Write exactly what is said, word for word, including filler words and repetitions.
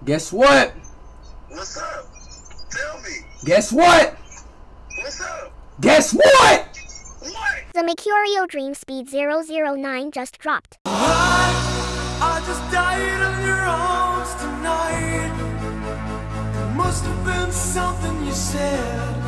Guess what? What's up? Tell me. Guess what? What's up? Guess what? What? The Mercurio Dream Speed zero zero nine just dropped. I, I just died in your arms tonight. It must have been something you said.